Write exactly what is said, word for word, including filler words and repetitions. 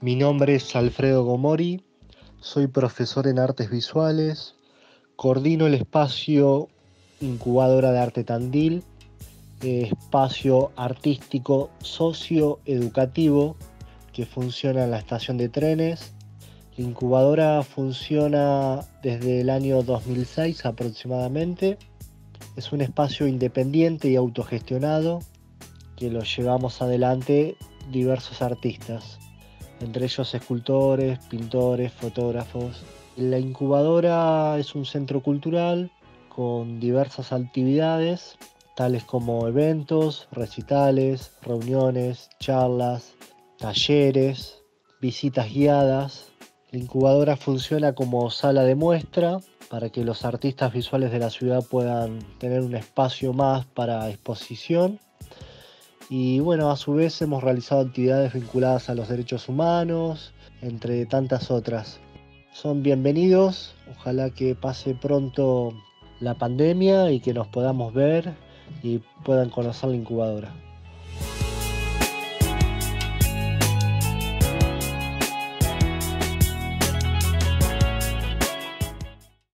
Mi nombre es Alfredo Gomori, soy profesor en artes visuales, coordino el espacio Incubadora de Arte Tandil, eh, espacio artístico socioeducativo que funciona en la estación de trenes. La incubadora funciona desde el año dos mil seis aproximadamente. Es un espacio independiente y autogestionado que lo llevamos adelante diversos artistas, entre ellos escultores, pintores, fotógrafos. La incubadora es un centro cultural con diversas actividades, tales como eventos, recitales, reuniones, charlas, talleres, visitas guiadas. La incubadora funciona como sala de muestra para que los artistas visuales de la ciudad puedan tener un espacio más para exposición. Y bueno, a su vez hemos realizado actividades vinculadas a los derechos humanos, entre tantas otras. Son bienvenidos, ojalá que pase pronto la pandemia y que nos podamos ver y puedan conocer la incubadora.